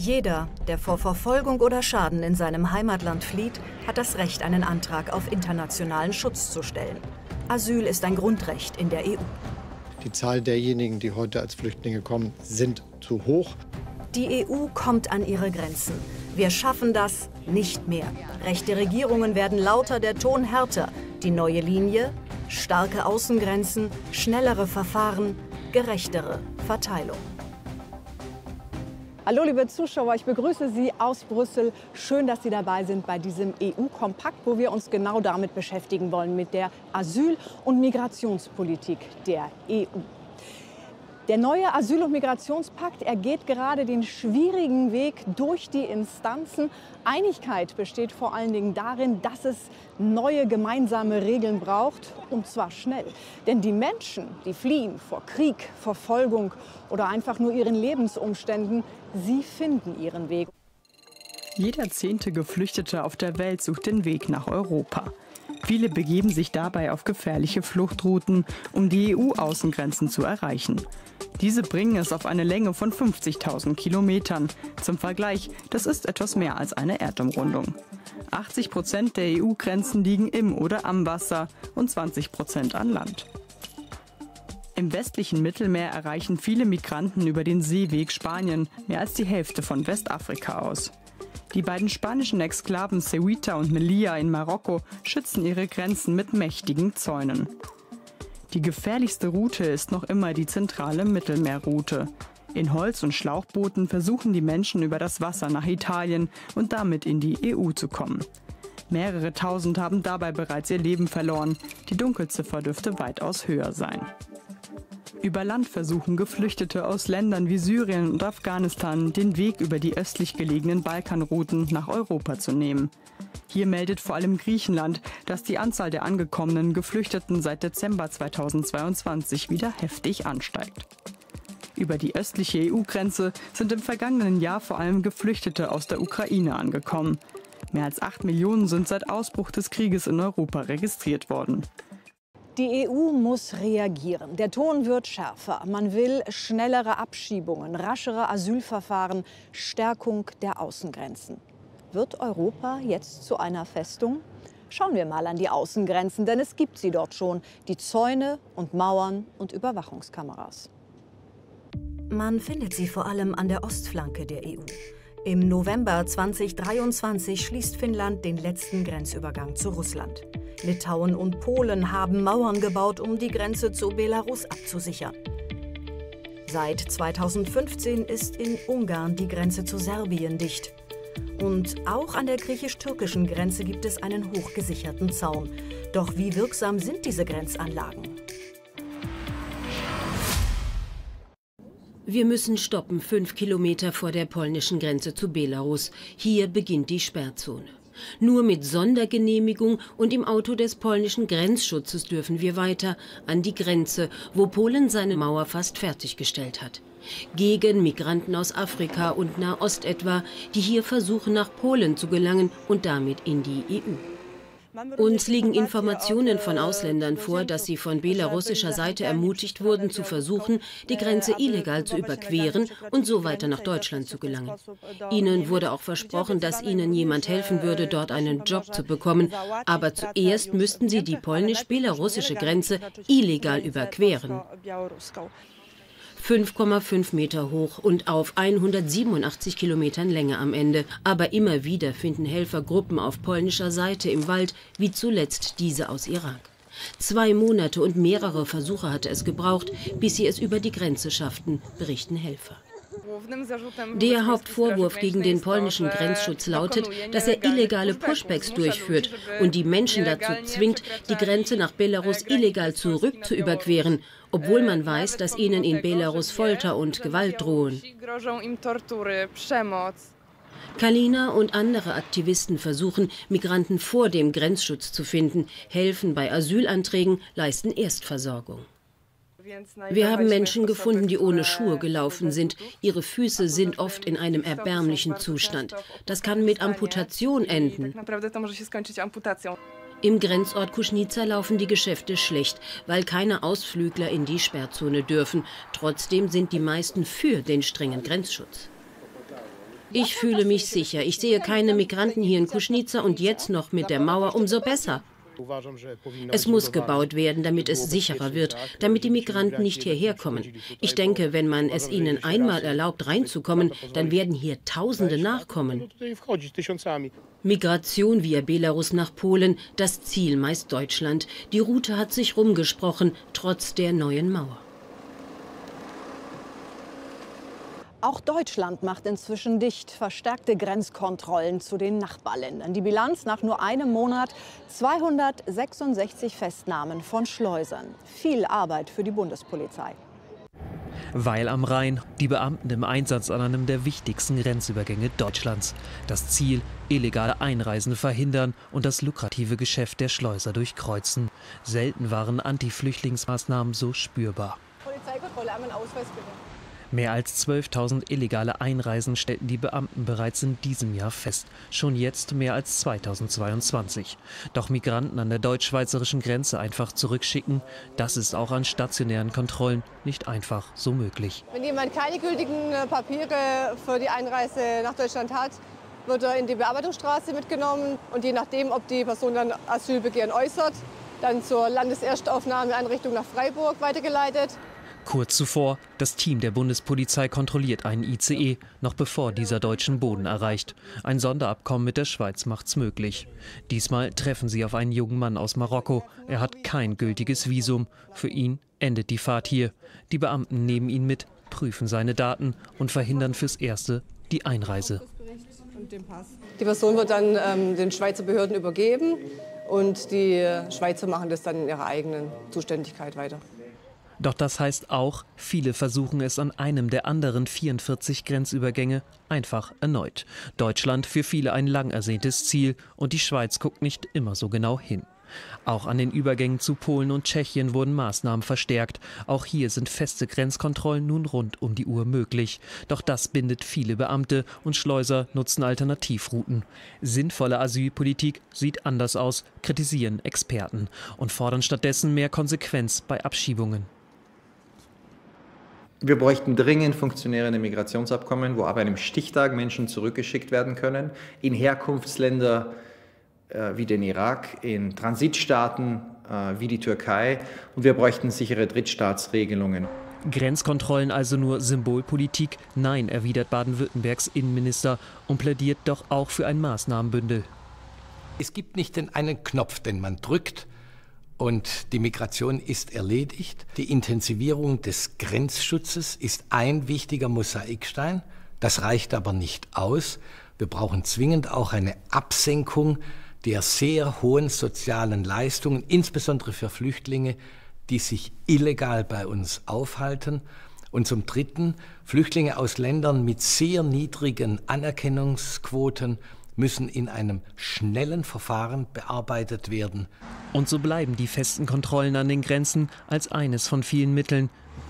Jeder, der vor Verfolgung oder Schaden in seinem Heimatland flieht, hat das Recht, einen Antrag auf internationalen Schutz zu stellen. Asyl ist ein Grundrecht in der EU. Die Zahl derjenigen, die heute als Flüchtlinge kommen, sind zu hoch. Die EU kommt an ihre Grenzen. Wir schaffen das nicht mehr. Rechte Regierungen werden lauter, der Ton härter. Die neue Linie: starke Außengrenzen, schnellere Verfahren, gerechtere Verteilung. Hallo liebe Zuschauer, ich begrüße Sie aus Brüssel. Schön, dass Sie dabei sind bei diesem EU-Kompakt, wo wir uns genau damit beschäftigen wollen, mit der Asyl- und Migrationspolitik der EU. Der neue Asyl- und Migrationspakt, er geht gerade den schwierigen Weg durch die Instanzen. Einigkeit besteht vor allen Dingen darin, dass es neue gemeinsame Regeln braucht, und zwar schnell. Denn die Menschen, die fliehen vor Krieg, Verfolgung oder einfach nur ihren Lebensumständen, sie finden ihren Weg. Jeder 10. Geflüchtete auf der Welt sucht den Weg nach Europa. Viele begeben sich dabei auf gefährliche Fluchtrouten, um die EU-Außengrenzen zu erreichen. Diese bringen es auf eine Länge von 50.000 Kilometern. Zum Vergleich, das ist etwas mehr als eine Erdumrundung. 80% der EU-Grenzen liegen im oder am Wasser und 20% an Land. Im westlichen Mittelmeer erreichen viele Migranten über den Seeweg Spanien, mehr als die Hälfte von Westafrika aus. Die beiden spanischen Exklaven Ceuta und Melilla in Marokko schützen ihre Grenzen mit mächtigen Zäunen. Die gefährlichste Route ist noch immer die zentrale Mittelmeerroute. In Holz- und Schlauchbooten versuchen die Menschen über das Wasser nach Italien und damit in die EU zu kommen. Mehrere Tausend haben dabei bereits ihr Leben verloren. Die Dunkelziffer dürfte weitaus höher sein. Über Land versuchen Geflüchtete aus Ländern wie Syrien und Afghanistan den Weg über die östlich gelegenen Balkanrouten nach Europa zu nehmen. Hier meldet vor allem Griechenland, dass die Anzahl der angekommenen Geflüchteten seit Dezember 2022 wieder heftig ansteigt. Über die östliche EU-Grenze sind im vergangenen Jahr vor allem Geflüchtete aus der Ukraine angekommen. Mehr als 8 Millionen sind seit Ausbruch des Krieges in Europa registriert worden. Die EU muss reagieren. Der Ton wird schärfer. Man will schnellere Abschiebungen, raschere Asylverfahren, Stärkung der Außengrenzen. Wird Europa jetzt zu einer Festung? Schauen wir mal an die Außengrenzen, denn es gibt sie dort schon. Die Zäune und Mauern und Überwachungskameras. Man findet sie vor allem an der Ostflanke der EU. Im November 2023 schließt Finnland den letzten Grenzübergang zu Russland. Litauen und Polen haben Mauern gebaut, um die Grenze zu Belarus abzusichern. Seit 2015 ist in Ungarn die Grenze zu Serbien dicht. Und auch an der griechisch-türkischen Grenze gibt es einen hochgesicherten Zaun. Doch wie wirksam sind diese Grenzanlagen? Wir müssen stoppen, 5 Kilometer vor der polnischen Grenze zu Belarus. Hier beginnt die Sperrzone. Nur mit Sondergenehmigung und im Auto des polnischen Grenzschutzes dürfen wir weiter an die Grenze, wo Polen seine Mauer fast fertiggestellt hat. Gegen Migranten aus Afrika und Nahost etwa, die hier versuchen, nach Polen zu gelangen und damit in die EU. Uns liegen Informationen von Ausländern vor, dass sie von belarussischer Seite ermutigt wurden, zu versuchen, die Grenze illegal zu überqueren und so weiter nach Deutschland zu gelangen. Ihnen wurde auch versprochen, dass ihnen jemand helfen würde, dort einen Job zu bekommen. Aber zuerst müssten sie die polnisch-belarussische Grenze illegal überqueren. 5,5 Meter hoch und auf 187 Kilometern Länge am Ende. Aber immer wieder finden Helfergruppen auf polnischer Seite im Wald, wie zuletzt diese aus Irak. 2 Monate und mehrere Versuche hatte es gebraucht, bis sie es über die Grenze schafften, berichten Helfer. Der Hauptvorwurf gegen den polnischen Grenzschutz lautet, dass er illegale Pushbacks durchführt und die Menschen dazu zwingt, die Grenze nach Belarus illegal zurück zu überqueren, obwohl man weiß, dass ihnen in Belarus Folter und Gewalt drohen. Kalina und andere Aktivisten versuchen, Migranten vor dem Grenzschutz zu finden, helfen bei Asylanträgen, leisten Erstversorgung. Wir haben Menschen gefunden, die ohne Schuhe gelaufen sind. Ihre Füße sind oft in einem erbärmlichen Zustand. Das kann mit Amputation enden. Im Grenzort Kuschnica laufen die Geschäfte schlecht, weil keine Ausflügler in die Sperrzone dürfen. Trotzdem sind die meisten für den strengen Grenzschutz. Ich fühle mich sicher. Ich sehe keine Migranten hier in Kuschnica und jetzt noch mit der Mauer umso besser. Es muss gebaut werden, damit es sicherer wird, damit die Migranten nicht hierher kommen. Ich denke, wenn man es ihnen einmal erlaubt, reinzukommen, dann werden hier Tausende nachkommen. Migration via Belarus nach Polen, das Ziel meist Deutschland. Die Route hat sich rumgesprochen, trotz der neuen Mauer. Auch Deutschland macht inzwischen dicht. Verstärkte Grenzkontrollen zu den Nachbarländern. Die Bilanz nach nur einem Monat: 266 Festnahmen von Schleusern. Viel Arbeit für die Bundespolizei. Weil am Rhein, die Beamten im Einsatz an einem der wichtigsten Grenzübergänge Deutschlands. Das Ziel: illegale Einreisen verhindern und das lukrative Geschäft der Schleuser durchkreuzen. Selten waren Anti-Flüchtlingsmaßnahmen so spürbar. Polizeikontrolle, einmal einen Ausweis bitte. Mehr als 12.000 illegale Einreisen stellten die Beamten bereits in diesem Jahr fest. Schon jetzt mehr als 2022. Doch Migranten an der deutsch-schweizerischen Grenze einfach zurückschicken, das ist auch an stationären Kontrollen nicht einfach so möglich. Wenn jemand keine gültigen Papiere für die Einreise nach Deutschland hat, wird er in die Bearbeitungsstraße mitgenommen. Und je nachdem, ob die Person dann Asylbegehren äußert, dann zur Landeserstaufnahmeeinrichtung nach Freiburg weitergeleitet. Kurz zuvor, das Team der Bundespolizei kontrolliert einen ICE, noch bevor dieser deutschen Boden erreicht. Ein Sonderabkommen mit der Schweiz macht's möglich. Diesmal treffen sie auf einen jungen Mann aus Marokko. Er hat kein gültiges Visum. Für ihn endet die Fahrt hier. Die Beamten nehmen ihn mit, prüfen seine Daten und verhindern fürs Erste die Einreise. Die Person wird dann den Schweizer Behörden übergeben und die Schweizer machen das dann in ihrer eigenen Zuständigkeit weiter. Doch das heißt auch, viele versuchen es an einem der anderen 44 Grenzübergänge einfach erneut. Deutschland für viele ein lang ersehntes Ziel und die Schweiz guckt nicht immer so genau hin. Auch an den Übergängen zu Polen und Tschechien wurden Maßnahmen verstärkt. Auch hier sind feste Grenzkontrollen nun rund um die Uhr möglich. Doch das bindet viele Beamte und Schleuser nutzen Alternativrouten. Sinnvolle Asylpolitik sieht anders aus, kritisieren Experten und fordern stattdessen mehr Konsequenz bei Abschiebungen. Wir bräuchten dringend funktionierende Migrationsabkommen, wo ab einem Stichtag Menschen zurückgeschickt werden können, in Herkunftsländer wie den Irak, in Transitstaaten wie die Türkei, und wir bräuchten sichere Drittstaatsregelungen. Grenzkontrollen also nur Symbolpolitik? Nein, erwidert Baden-Württembergs Innenminister und plädiert doch auch für ein Maßnahmenbündel. Es gibt nicht den einen Knopf, den man drückt, und die Migration ist erledigt. Die Intensivierung des Grenzschutzes ist ein wichtiger Mosaikstein. Das reicht aber nicht aus. Wir brauchen zwingend auch eine Absenkung der sehr hohen sozialen Leistungen, insbesondere für Flüchtlinge, die sich illegal bei uns aufhalten. Und zum Dritten, Flüchtlinge aus Ländern mit sehr niedrigen Anerkennungsquoten müssen in einem schnellen Verfahren bearbeitet werden. Und so bleiben die festen Kontrollen an den Grenzen als eines von vielen Mitteln.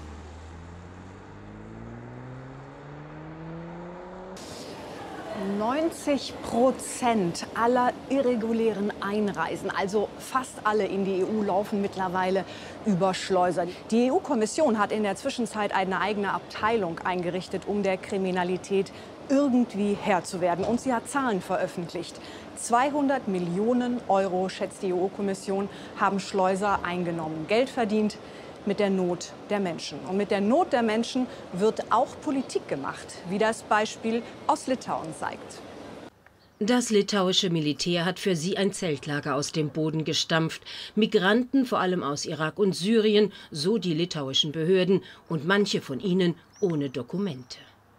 %90 aller irregulären Einreisen, also fast alle in die EU, laufen mittlerweile über Schleuser. Die EU-Kommission hat in der Zwischenzeit eine eigene Abteilung eingerichtet, um der Kriminalität irgendwie Herr zu werden. Und sie hat Zahlen veröffentlicht. 200 Millionen Euro, schätzt die EU-Kommission, haben Schleuser eingenommen. Geld verdient mit der Not der Menschen. Und mit der Not der Menschen wird auch Politik gemacht, wie das Beispiel aus Litauen zeigt. Das litauische Militär hat für sie ein Zeltlager aus dem Boden gestampft. Migranten, vor allem aus Irak und Syrien, so die litauischen Behörden, und manche von ihnen ohne Dokumente.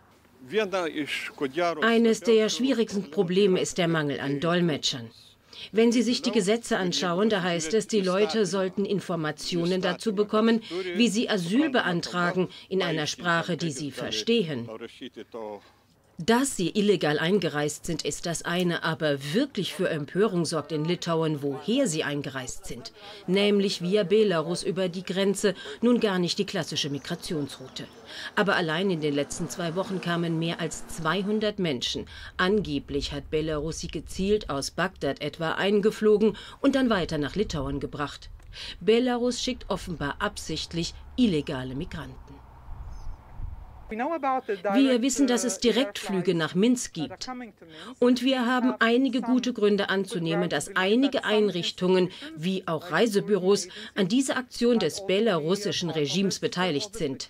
Eines der schwierigsten Probleme ist der Mangel an Dolmetschern. Wenn Sie sich die Gesetze anschauen, da heißt es, die Leute sollten Informationen dazu bekommen, wie sie Asyl beantragen, in einer Sprache, die sie verstehen. Dass sie illegal eingereist sind, ist das eine, aber wirklich für Empörung sorgt in Litauen, woher sie eingereist sind. Nämlich via Belarus über die Grenze, nun gar nicht die klassische Migrationsroute. Aber allein in den letzten 2 Wochen kamen mehr als 200 Menschen. Angeblich hat Belarus sie gezielt aus Bagdad etwa eingeflogen und dann weiter nach Litauen gebracht. Belarus schickt offenbar absichtlich illegale Migranten. Wir wissen, dass es Direktflüge nach Minsk gibt. Und wir haben einige gute Gründe anzunehmen, dass einige Einrichtungen, wie auch Reisebüros, an dieser Aktion des belarussischen Regimes beteiligt sind.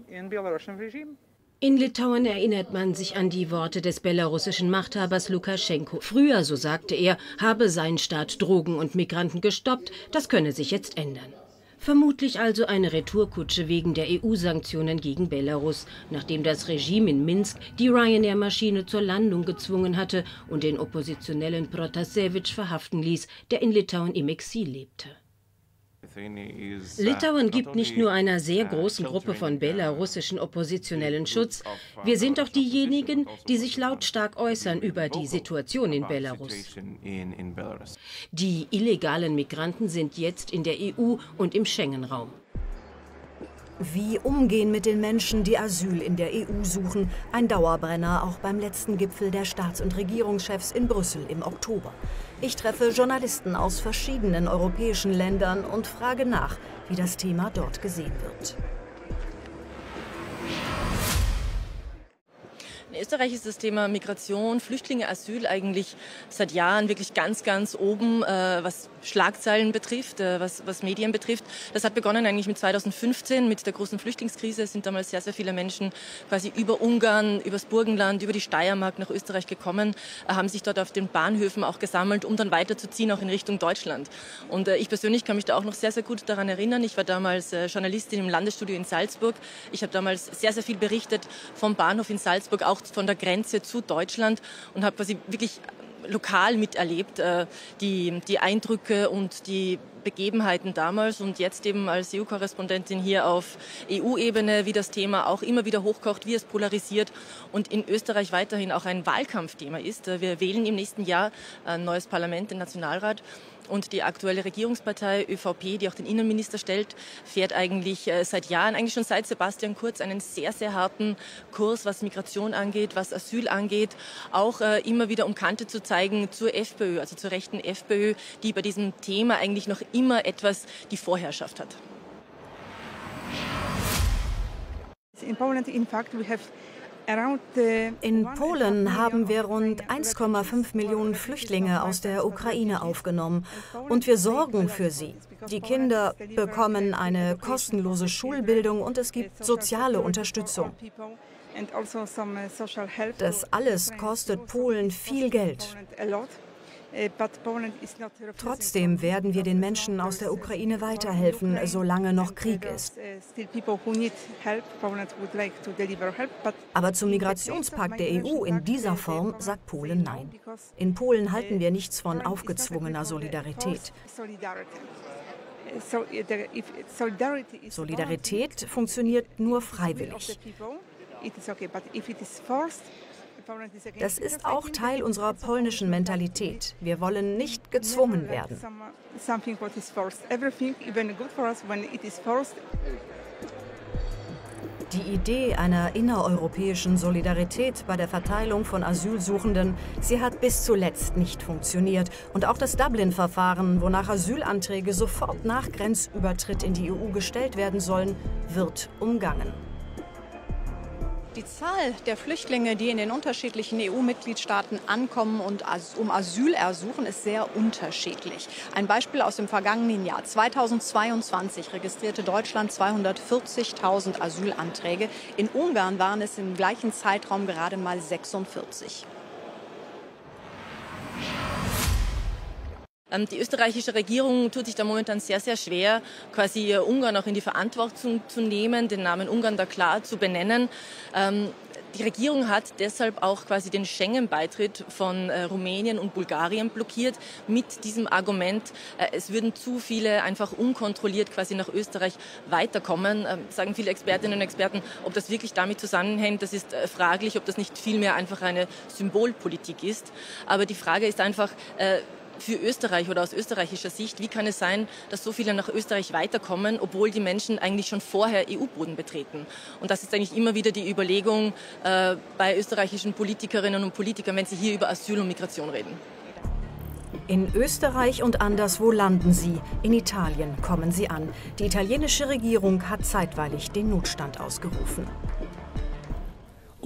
In Litauen erinnert man sich an die Worte des belarussischen Machthabers Lukaschenko. Früher, so sagte er, habe sein Staat Drogen und Migranten gestoppt. Das könne sich jetzt ändern. Vermutlich also eine Retourkutsche wegen der EU-Sanktionen gegen Belarus, nachdem das Regime in Minsk die Ryanair-Maschine zur Landung gezwungen hatte und den Oppositionellen Protasevich verhaften ließ, der in Litauen im Exil lebte. Litauen gibt nicht nur einer sehr großen Gruppe von belarussischen Oppositionellen Schutz, wir sind auch diejenigen, die sich lautstark äußern über die Situation in Belarus. Die illegalen Migranten sind jetzt in der EU und im Schengen-Raum. Wie umgehen mit den Menschen, die Asyl in der EU suchen? Ein Dauerbrenner auch beim letzten Gipfel der Staats- und Regierungschefs in Brüssel im Oktober. Ich treffe Journalisten aus verschiedenen europäischen Ländern und frage nach, wie das Thema dort gesehen wird. In Österreich ist das Thema Migration, Flüchtlinge, Asyl eigentlich seit Jahren wirklich ganz, ganz oben, was Schlagzeilen betrifft, was Medien betrifft. Das hat begonnen eigentlich mit 2015, mit der großen Flüchtlingskrise. Es sind damals sehr, sehr viele Menschen quasi über Ungarn, übers Burgenland, über die Steiermark nach Österreich gekommen, haben sich dort auf den Bahnhöfen auch gesammelt, um dann weiterzuziehen, auch in Richtung Deutschland. Und ich persönlich kann mich da auch noch sehr, sehr gut daran erinnern. Ich war damals Journalistin im Landesstudio in Salzburg. Ich habe damals sehr, sehr viel berichtet vom Bahnhof in Salzburg, auch von der Grenze zu Deutschland und habe quasi wirklich lokal miterlebt, die Eindrücke und die Begebenheiten damals und jetzt eben als EU-Korrespondentin hier auf EU-Ebene, wie das Thema auch immer wieder hochkocht, wie es polarisiert und in Österreich weiterhin auch ein Wahlkampfthema ist. Wir wählen im nächsten Jahr ein neues Parlament, den Nationalrat. Und die aktuelle Regierungspartei ÖVP, die auch den Innenminister stellt, fährt eigentlich seit Jahren, eigentlich schon seit Sebastian Kurz, einen sehr, sehr harten Kurs, was Migration angeht, was Asyl angeht. Auch immer wieder um Kante zu zeigen zur FPÖ, also zur rechten FPÖ, die bei diesem Thema eigentlich noch immer etwas die Vorherrschaft hat. In Polen haben wir rund 1,5 Millionen Flüchtlinge aus der Ukraine aufgenommen und wir sorgen für sie. Die Kinder bekommen eine kostenlose Schulbildung und es gibt soziale Unterstützung. Das alles kostet Polen viel Geld. Trotzdem werden wir den Menschen aus der Ukraine weiterhelfen, solange noch Krieg ist. Aber zum Migrationspakt der EU in dieser Form sagt Polen Nein. In Polen halten wir nichts von aufgezwungener Solidarität. Solidarität funktioniert nur freiwillig. Das ist auch Teil unserer polnischen Mentalität. Wir wollen nicht gezwungen werden. Die Idee einer innereuropäischen Solidarität bei der Verteilung von Asylsuchenden, sie hat bis zuletzt nicht funktioniert. Und auch das Dublin-Verfahren, wonach Asylanträge sofort nach Grenzübertritt in die EU gestellt werden sollen, wird umgangen. Die Zahl der Flüchtlinge, die in den unterschiedlichen EU-Mitgliedstaaten ankommen und um Asyl ersuchen, ist sehr unterschiedlich. Ein Beispiel aus dem vergangenen Jahr. 2022 registrierte Deutschland 240.000 Asylanträge. In Ungarn waren es im gleichen Zeitraum gerade mal 46. Die österreichische Regierung tut sich da momentan sehr, sehr schwer, quasi Ungarn auch in die Verantwortung zu nehmen, den Namen Ungarn da klar zu benennen. Die Regierung hat deshalb auch quasi den Schengen-Beitritt von Rumänien und Bulgarien blockiert mit diesem Argument, es würden zu viele einfach unkontrolliert quasi nach Österreich weiterkommen. Sagen viele Expertinnen und Experten, ob das wirklich damit zusammenhängt, das ist fraglich, ob das nicht vielmehr einfach eine Symbolpolitik ist. Aber die Frage ist einfach, für Österreich oder aus österreichischer Sicht, wie kann es sein, dass so viele nach Österreich weiterkommen, obwohl die Menschen eigentlich schon vorher EU-Boden betreten? Und das ist eigentlich immer wieder die Überlegung bei österreichischen Politikerinnen und Politikern, wenn sie hier über Asyl und Migration reden. In Österreich und anderswo landen sie. In Italien kommen sie an. Die italienische Regierung hat zeitweilig den Notstand ausgerufen.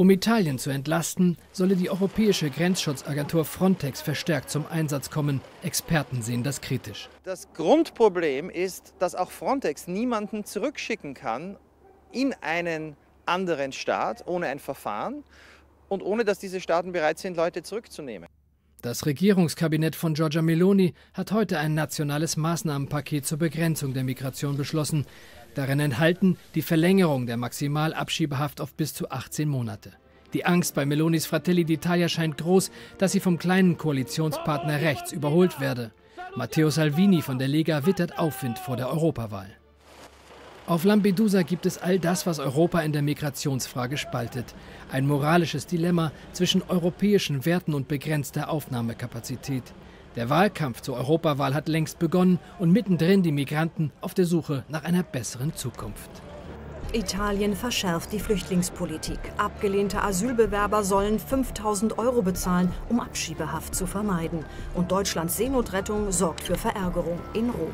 Um Italien zu entlasten, solle die europäische Grenzschutzagentur Frontex verstärkt zum Einsatz kommen. Experten sehen das kritisch. Das Grundproblem ist, dass auch Frontex niemanden zurückschicken kann in einen anderen Staat ohne ein Verfahren und ohne dass diese Staaten bereit sind, Leute zurückzunehmen. Das Regierungskabinett von Giorgia Meloni hat heute ein nationales Maßnahmenpaket zur Begrenzung der Migration beschlossen. Darin enthalten die Verlängerung der Maximalabschiebehaft auf bis zu 18 Monate. Die Angst bei Melonis Fratelli d'Italia scheint groß, dass sie vom kleinen Koalitionspartner rechts überholt werde. Matteo Salvini von der Lega wittert Aufwind vor der Europawahl. Auf Lampedusa gibt es all das, was Europa in der Migrationsfrage spaltet. Ein moralisches Dilemma zwischen europäischen Werten und begrenzter Aufnahmekapazität. Der Wahlkampf zur Europawahl hat längst begonnen und mittendrin die Migranten auf der Suche nach einer besseren Zukunft. Italien verschärft die Flüchtlingspolitik. Abgelehnte Asylbewerber sollen 5.000 € bezahlen, um Abschiebehaft zu vermeiden. Und Deutschlands Seenotrettung sorgt für Verärgerung in Rom.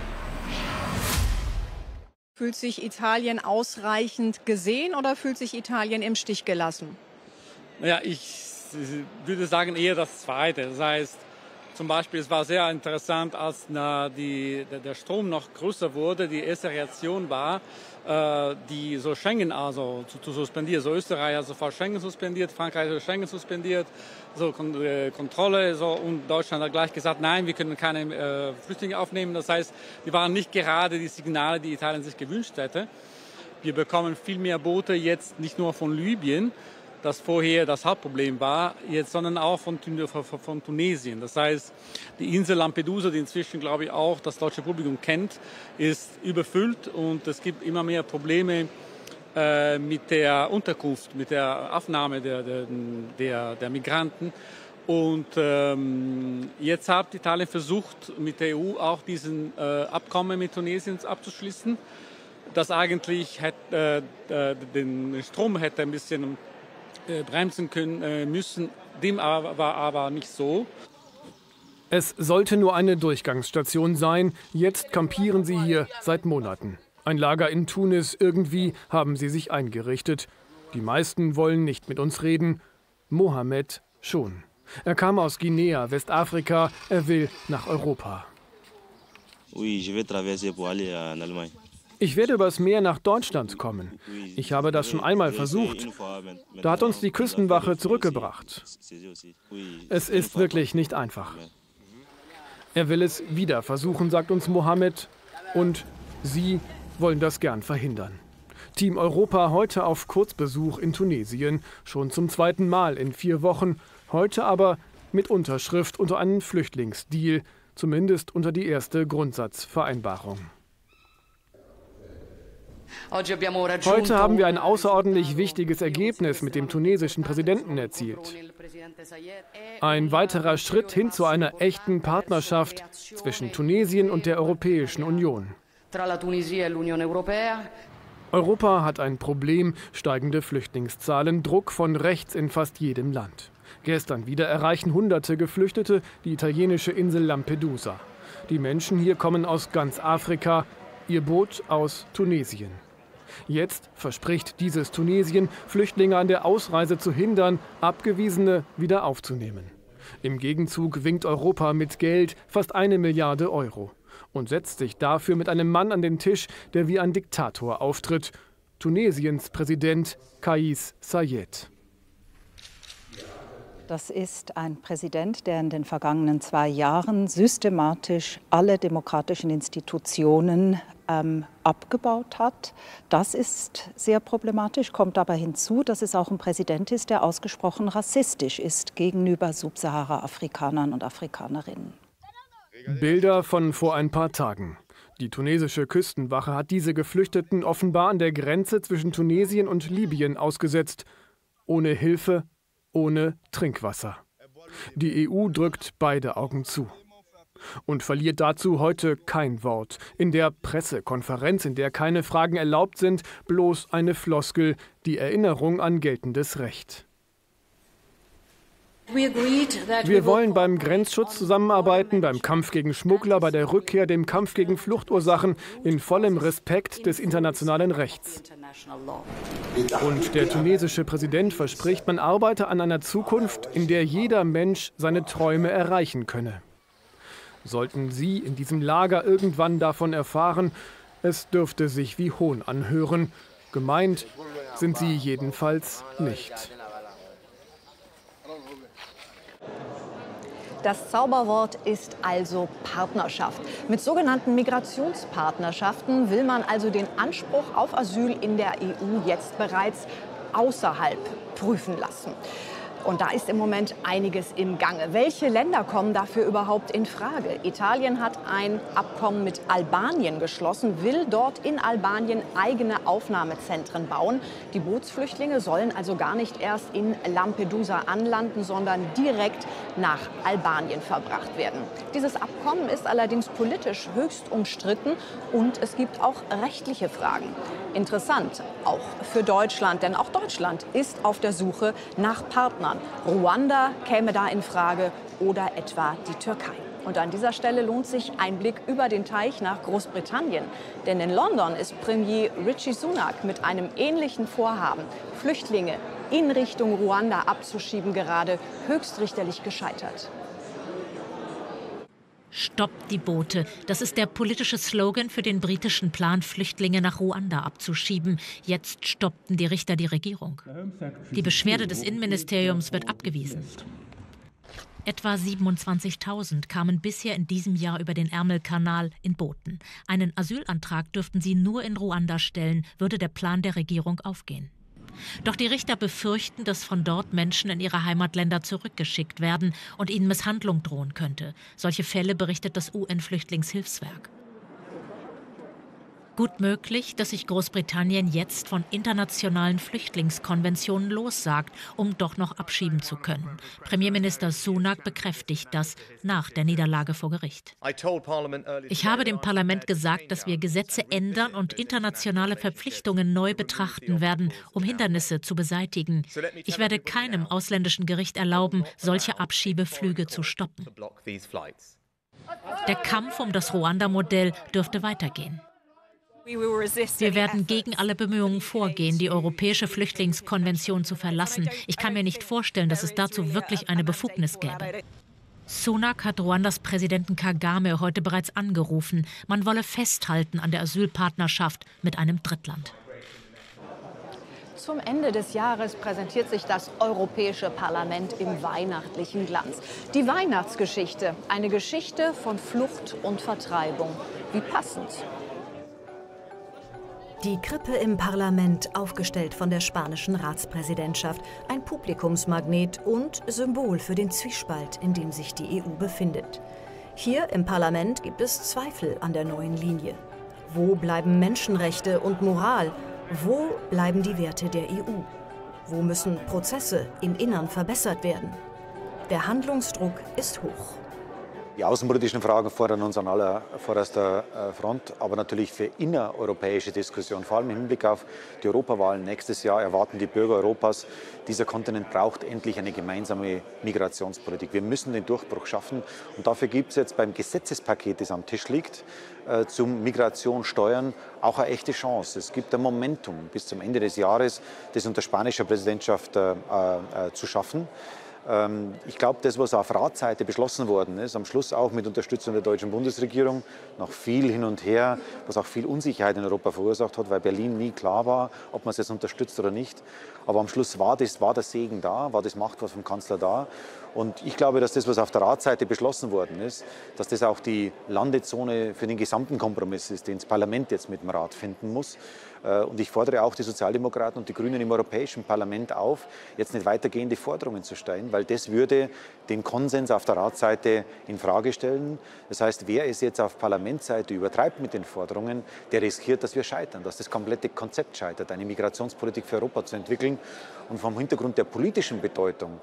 Fühlt sich Italien ausreichend gesehen oder fühlt sich Italien im Stich gelassen? Ja, ich würde sagen eher das Zweite. Das heißt, zum Beispiel, es war sehr interessant, als der Strom noch größer wurde. Die erste Reaktion war, die so Schengen also zu suspendieren. So Österreich hat sofort Schengen suspendiert, Frankreich hat Schengen suspendiert, so Kontrolle. So, und Deutschland hat gleich gesagt, nein, wir können keine Flüchtlinge aufnehmen. Das heißt, die waren nicht gerade die Signale, die Italien sich gewünscht hätte. Wir bekommen viel mehr Boote jetzt nicht nur von Libyen, das vorher das Hauptproblem war, jetzt, sondern auch von Tunesien. Das heißt, die Insel Lampedusa, die inzwischen, glaube ich, auch das deutsche Publikum kennt, ist überfüllt und es gibt immer mehr Probleme mit der Unterkunft, mit der Aufnahme der Migranten. Und jetzt hat Italien versucht, mit der EU auch diesen Abkommen mit Tunesien abzuschließen, das eigentlich den Strom hätte ein bisschen bremsen können müssen. Dem war aber nicht so. Es sollte nur eine Durchgangsstation sein. Jetzt kampieren sie hier seit Monaten. Ein Lager in Tunis, irgendwie haben sie sich eingerichtet. Die meisten wollen nicht mit uns reden. Mohammed schon. Er kam aus Guinea, Westafrika. Er will nach Europa. Ich werde übers Meer nach Deutschland kommen. Ich habe das schon einmal versucht. Da hat uns die Küstenwache zurückgebracht. Es ist wirklich nicht einfach. Er will es wieder versuchen, sagt uns Mohammed. Und Sie wollen das gern verhindern. Team Europa heute auf Kurzbesuch in Tunesien. Schon zum 2. Mal in 4 Wochen. Heute aber mit Unterschrift unter einen Flüchtlingsdeal. Zumindest unter die erste Grundsatzvereinbarung. Heute haben wir ein außerordentlich wichtiges Ergebnis mit dem tunesischen Präsidenten erzielt. Ein weiterer Schritt hin zu einer echten Partnerschaft zwischen Tunesien und der Europäischen Union. Europa hat ein Problem, steigende Flüchtlingszahlen, Druck von rechts in fast jedem Land. Gestern wieder erreichen Hunderte Geflüchtete die italienische Insel Lampedusa. Die Menschen hier kommen aus ganz Afrika, ihr Boot aus Tunesien. Jetzt verspricht dieses Tunesien, Flüchtlinge an der Ausreise zu hindern, Abgewiesene wieder aufzunehmen. Im Gegenzug winkt Europa mit Geld, fast 1 Milliarde Euro. Und setzt sich dafür mit einem Mann an den Tisch, der wie ein Diktator auftritt. Tunesiens Präsident Kais Saied. Das ist ein Präsident, der in den vergangenen 2 Jahren systematisch alle demokratischen Institutionen abgebaut hat. Das ist sehr problematisch, kommt aber hinzu, dass es auch ein Präsident ist, der ausgesprochen rassistisch ist gegenüber Subsahara-Afrikanern und Afrikanerinnen. Bilder von vor ein paar Tagen. Die tunesische Küstenwache hat diese Geflüchteten offenbar an der Grenze zwischen Tunesien und Libyen ausgesetzt. Ohne Hilfe, ohne Trinkwasser. Die EU drückt beide Augen zu. Und verliert dazu heute kein Wort. In der Pressekonferenz, in der keine Fragen erlaubt sind, bloß eine Floskel, die Erinnerung an geltendes Recht. Wir wollen beim Grenzschutz zusammenarbeiten, beim Kampf gegen Schmuggler, bei der Rückkehr, dem Kampf gegen Fluchtursachen, in vollem Respekt des internationalen Rechts. Und der tunesische Präsident verspricht, man arbeite an einer Zukunft, in der jeder Mensch seine Träume erreichen könne. Sollten Sie in diesem Lager irgendwann davon erfahren, es dürfte sich wie Hohn anhören. Gemeint sind Sie jedenfalls nicht. Das Zauberwort ist also Partnerschaft. Mit sogenannten Migrationspartnerschaften will man also den Anspruch auf Asyl in der EU jetzt bereits außerhalb prüfen lassen. Und da ist im Moment einiges im Gange. Welche Länder kommen dafür überhaupt in Frage? Italien hat ein Abkommen mit Albanien geschlossen, will dort in Albanien eigene Aufnahmezentren bauen. Die Bootsflüchtlinge sollen also gar nicht erst in Lampedusa anlanden, sondern direkt nach Albanien verbracht werden. Dieses Abkommen ist allerdings politisch höchst umstritten und es gibt auch rechtliche Fragen. Interessant, auch für Deutschland, denn auch Deutschland ist auf der Suche nach Partnern. Ruanda käme da in Frage oder etwa die Türkei. Und an dieser Stelle lohnt sich ein Blick über den Teich nach Großbritannien. Denn in London ist Premier Rishi Sunak mit einem ähnlichen Vorhaben, Flüchtlinge in Richtung Ruanda abzuschieben, gerade höchstrichterlich gescheitert. Stoppt die Boote. Das ist der politische Slogan für den britischen Plan, Flüchtlinge nach Ruanda abzuschieben. Jetzt stoppten die Richter die Regierung. Die Beschwerde des Innenministeriums wird abgewiesen. Etwa 27.000 kamen bisher in diesem Jahr über den Ärmelkanal in Booten. Einen Asylantrag dürften sie nur in Ruanda stellen, würde der Plan der Regierung aufgehen. Doch die Richter befürchten, dass von dort Menschen in ihre Heimatländer zurückgeschickt werden und ihnen Misshandlung drohen könnte. Solche Fälle berichtet das UN-Flüchtlingshilfswerk. Gut möglich, dass sich Großbritannien jetzt von internationalen Flüchtlingskonventionen lossagt, um doch noch abschieben zu können. Premierminister Sunak bekräftigt das nach der Niederlage vor Gericht. Ich habe dem Parlament gesagt, dass wir Gesetze ändern und internationale Verpflichtungen neu betrachten werden, um Hindernisse zu beseitigen. Ich werde keinem ausländischen Gericht erlauben, solche Abschiebeflüge zu stoppen. Der Kampf um das Ruanda-Modell dürfte weitergehen. Wir werden gegen alle Bemühungen vorgehen, die Europäische Flüchtlingskonvention zu verlassen. Ich kann mir nicht vorstellen, dass es dazu wirklich eine Befugnis gäbe. Sunak hat Ruandas Präsidenten Kagame heute bereits angerufen. Man wolle festhalten an der Asylpartnerschaft mit einem Drittland. Zum Ende des Jahres präsentiert sich das Europäische Parlament im weihnachtlichen Glanz. Die Weihnachtsgeschichte, eine Geschichte von Flucht und Vertreibung. Wie passend. Die Krippe im Parlament, aufgestellt von der spanischen Ratspräsidentschaft, ein Publikumsmagnet und Symbol für den Zwiespalt, in dem sich die EU befindet. Hier im Parlament gibt es Zweifel an der neuen Linie. Wo bleiben Menschenrechte und Moral? Wo bleiben die Werte der EU? Wo müssen Prozesse im Innern verbessert werden? Der Handlungsdruck ist hoch. Die außenpolitischen Fragen fordern uns an aller vorderster Front, aber natürlich für innereuropäische Diskussionen, vor allem im Hinblick auf die Europawahlen nächstes Jahr, erwarten die Bürger Europas, dieser Kontinent braucht endlich eine gemeinsame Migrationspolitik. Wir müssen den Durchbruch schaffen und dafür gibt es jetzt beim Gesetzespaket, das am Tisch liegt, zum Migrationssteuern auch eine echte Chance. Es gibt ein Momentum bis zum Ende des Jahres, das unter spanischer Präsidentschaft zu schaffen. Ich glaube, das, was auf Ratsseite beschlossen worden ist, am Schluss auch mit Unterstützung der deutschen Bundesregierung, nach viel hin und her, was auch viel Unsicherheit in Europa verursacht hat, weil Berlin nie klar war, ob man es jetzt unterstützt oder nicht. Aber am Schluss war der Segen da, war das Machtwort vom Kanzler da. Und ich glaube, dass das, was auf der Ratsseite beschlossen worden ist, dass das auch die Landezone für den gesamten Kompromiss ist, den das Parlament jetzt mit dem Rat finden muss. Und ich fordere auch die Sozialdemokraten und die Grünen im Europäischen Parlament auf, jetzt nicht weitergehende Forderungen zu stellen, weil das würde den Konsens auf der Ratsseite in Frage stellen. Das heißt, wer es jetzt auf Parlamentsseite übertreibt mit den Forderungen, der riskiert, dass wir scheitern, dass das komplette Konzept scheitert, eine Migrationspolitik für Europa zu entwickeln. Und vom Hintergrund der politischen Bedeutung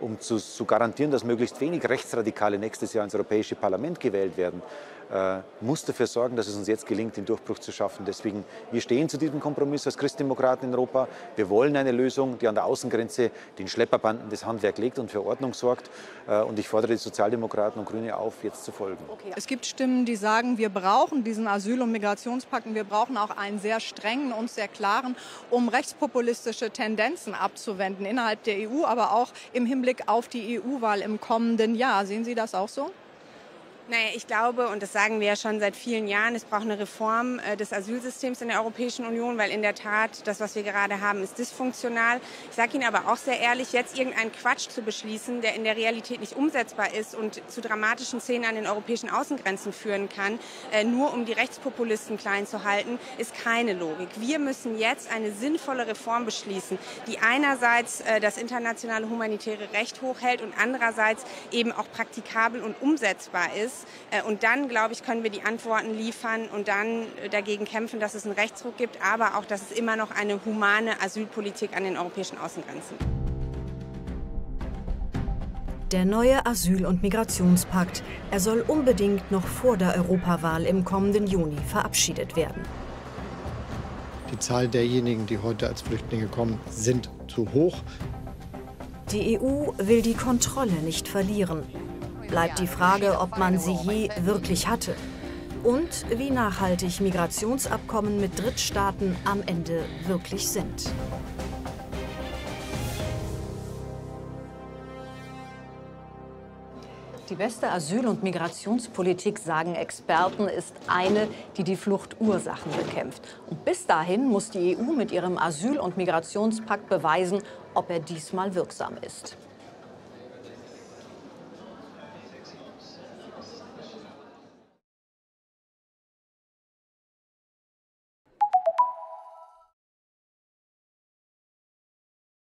um zu garantieren, dass möglichst wenig Rechtsradikale nächstes Jahr ins Europäische Parlament gewählt werden, muss dafür sorgen, dass es uns jetzt gelingt, den Durchbruch zu schaffen. Deswegen, wir stehen zu diesem Kompromiss als Christdemokraten in Europa. Wir wollen eine Lösung, die an der Außengrenze den Schlepperbanden das Handwerk legt und für Ordnung sorgt. Und ich fordere die Sozialdemokraten und Grüne auf, jetzt zu folgen. Okay. Es gibt Stimmen, die sagen, wir brauchen diesen Asyl- und Migrationspakt und wir brauchen auch einen sehr strengen und sehr klaren, um rechtspopulistische Tendenzen abzuwenden innerhalb der EU, aber auch im Hinblick auf die EU-Wahl im kommenden Jahr. Sehen Sie das auch so? Naja, ich glaube, und das sagen wir ja schon seit vielen Jahren, es braucht eine Reform des Asylsystems in der Europäischen Union, weil in der Tat das, was wir gerade haben, ist dysfunktional. Ich sage Ihnen aber auch sehr ehrlich, jetzt irgendeinen Quatsch zu beschließen, der in der Realität nicht umsetzbar ist und zu dramatischen Szenen an den europäischen Außengrenzen führen kann, nur um die Rechtspopulisten klein zu halten, ist keine Logik. Wir müssen jetzt eine sinnvolle Reform beschließen, die einerseits das internationale humanitäre Recht hochhält und andererseits eben auch praktikabel und umsetzbar ist. Und dann, glaube ich, können wir die Antworten liefern und dann dagegen kämpfen, dass es einen Rechtsruck gibt, aber auch, dass es immer noch eine humane Asylpolitik an den europäischen Außengrenzen gibt. Der neue Asyl- und Migrationspakt, er soll unbedingt noch vor der Europawahl im kommenden Juni verabschiedet werden. Die Zahl derjenigen, die heute als Flüchtlinge kommen, sind zu hoch. Die EU will die Kontrolle nicht verlieren. Bleibt die Frage, ob man sie je wirklich hatte. Und wie nachhaltig Migrationsabkommen mit Drittstaaten am Ende wirklich sind. Die beste Asyl- und Migrationspolitik, sagen Experten, ist eine, die die Fluchtursachen bekämpft. Und bis dahin muss die EU mit ihrem Asyl- und Migrationspakt beweisen, ob er diesmal wirksam ist.